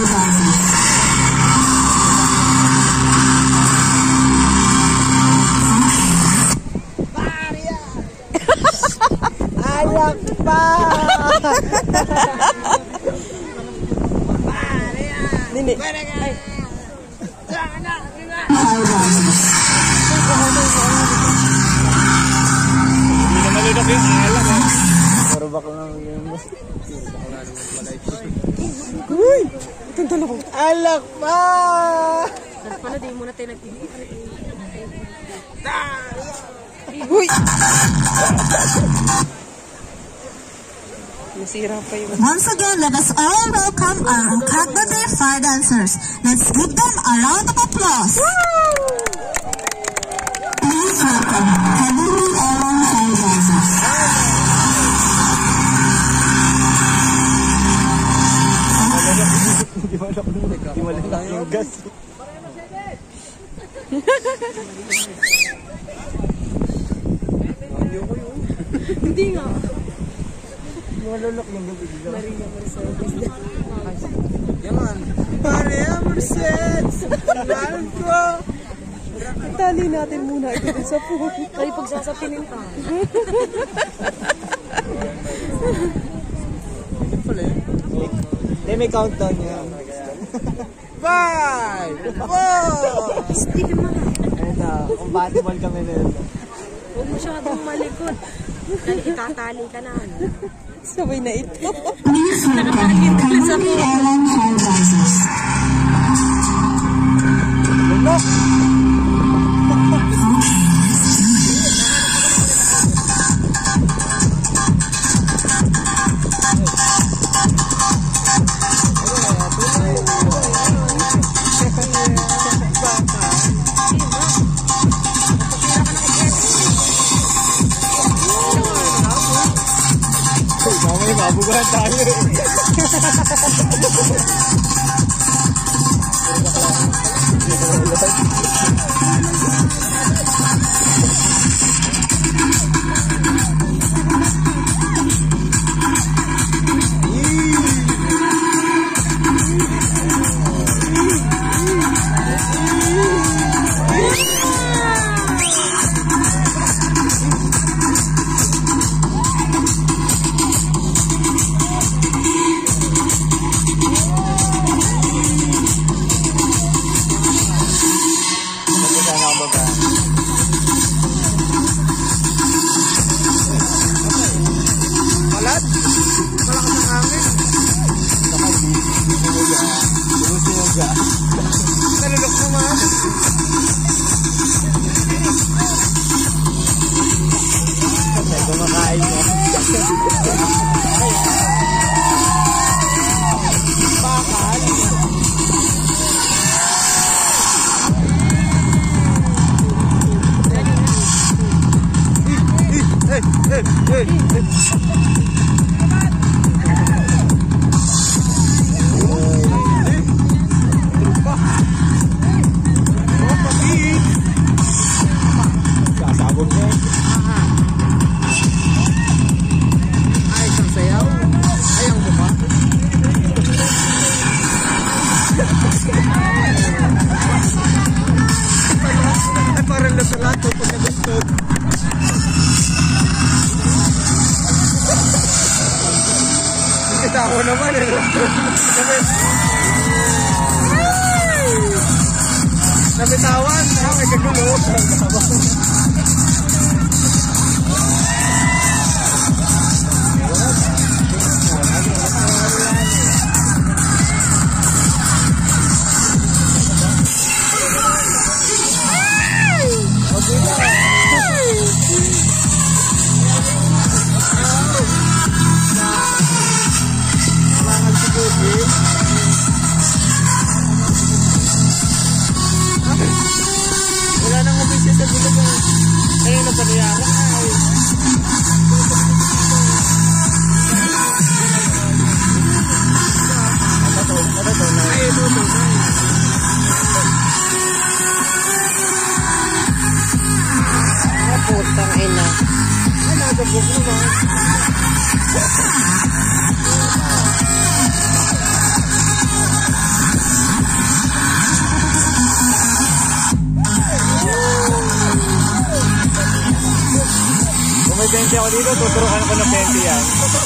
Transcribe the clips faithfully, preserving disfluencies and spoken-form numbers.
Alak pa! Nini. Ay. Hindi na malunok yung alak eh. Puro bakal lang yung boss. Uy! Itong talong. Alak pa! Tapos pala di muna tayo nagpili. Uy! Nasira pa yun. Once again, let us all welcome our Ukagdate fire dancers. Let's give them a round of applause. Please welcome Kaluri Ewan fire dancers. Di malak lang yung gas. Hindi nga. Malulok yung gabi. Maria Mercedes. Yaman. Maria Mercedes! Mahal ko! Itali natin muna ito din sa phone. Kaya pagsasapinin ka. Pala yun? Hindi, may countdown yan. Five! Four! Stick mo na. Ito, compatible kami nito. Huwag masyadong malikot. Dahil itatali ka na. Sabay na ito. Nakapagin ka sa Kaluri Ewan fire dancers. Look! Mamaya mabubuhan tayo. Malat? Malakas ang hangin. Bumusinuga. Nalulok naman. May kumakain mo. Bakal. Hey, hey, hey, hey. Sasabog niya eh. Ay, isang sayaw. Ay, ang mukha. Ay, parang lasalato pag nagustog. Kita ako naman eh. Nabitawan. Ah, may kagulo. Wala nang opisya sa gulo. twenty ako dito, tuturukan ko ng twenty yan.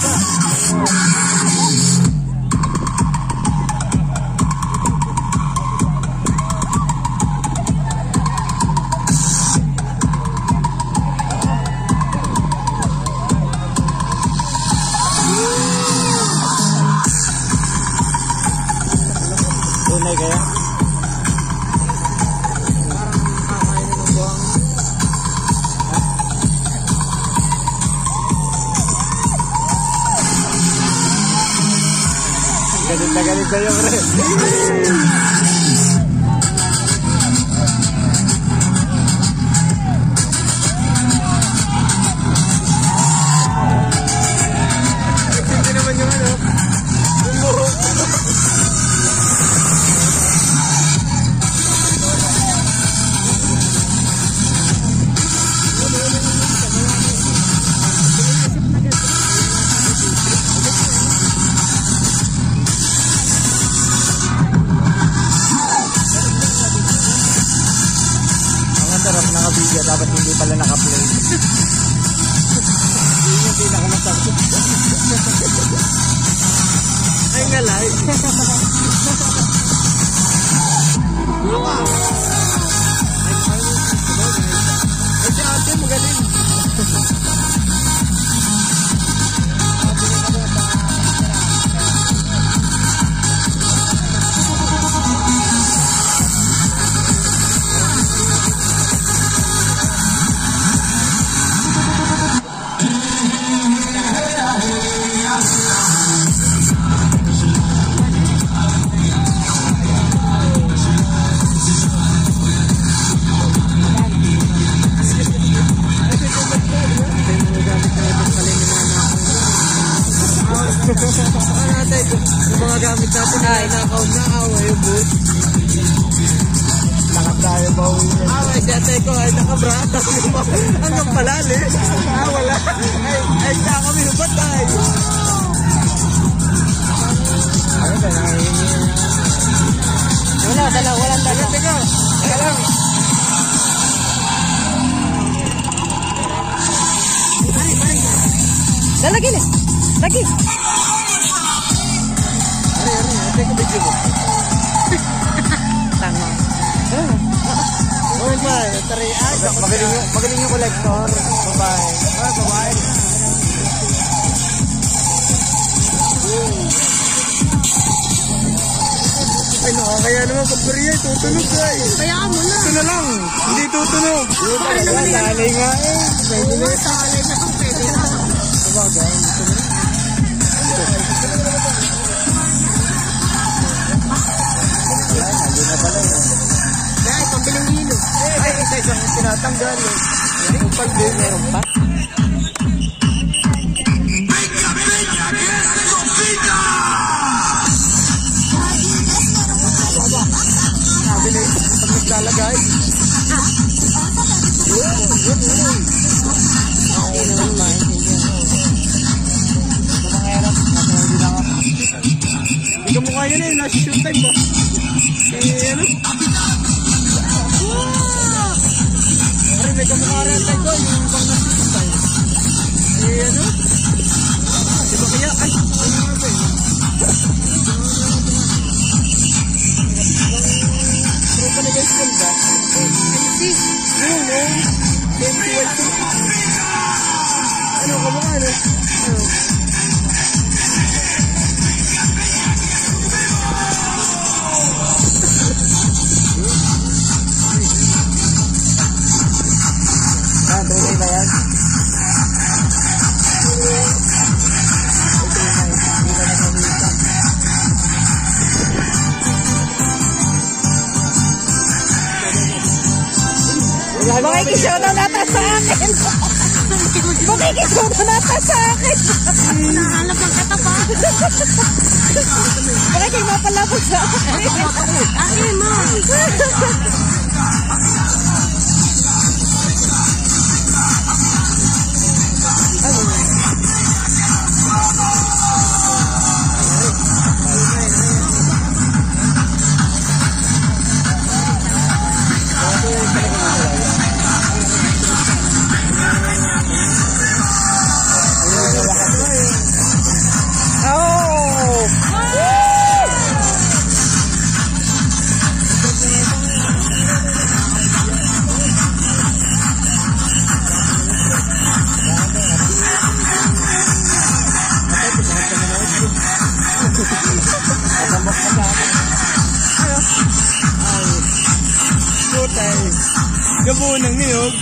Tunay kaya? Galit na galit na yung pre. Hindi naman yung ano. Bumuro. Sarap naka-video, dapat hindi pala naka-play. Yun yung pinakamasarap. Ay nga live. Ay si ate magaling. Ano natin, yung mga gamit natin ay nakaw na away yung boot. Lakad tayo ba uwi niya? Away si ate ko ay nakabrata. Hanggang palali. Ah, wala. Ay, ay siya kami hubatay. Ano ba, nangahingi? Wala, dalaw, walang dalaw. Teka, teka lang. Lalagin eh. Lagi. Ari, ari, ate ko bigyan mo. Tama. Oh my, tari ay. Magaling yung, magaling yung collector. Babae. Ah, babae. Ay, nakakaya naman pag bariya, tutunog ay. Kaya mo na. Ito na lang, hindi tutunog. Sanay nga eh. Pwede na. Sanay na kung pwede na. Sabagay, ito na. Yan, nandun na pala yun. Dahil, pambiling hilo. Ay, isa isang tinatanggal eh. Yung pag din, meron pa. Sabi na yun, pag naglalagay. Yun, yun, yun. Ako naman maintindihan. Ito mga hirap, nasa hindi lang ako. Hindi ka mukha yun eh, nasa shoot time ba? Eh, ano? Ay, may kamukha rin tayo ko, yung bang nasa shoot time. Eh, ano? Diba kaya? Ay, ano nga ba eh? Pero pa na guys, ba? Sis, Yun, yun. M C Y two. Ano, kamukha, ano? Ano? Ah, tunay ba yan? Hindi ka na mamita. makikishoto nata sa akin. Makikishoto nata sa akin. Nahanap ng katapa. Bakit mapalapos sa akin? Akin mo. Gabo ng niyog.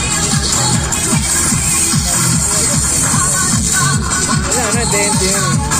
Dente.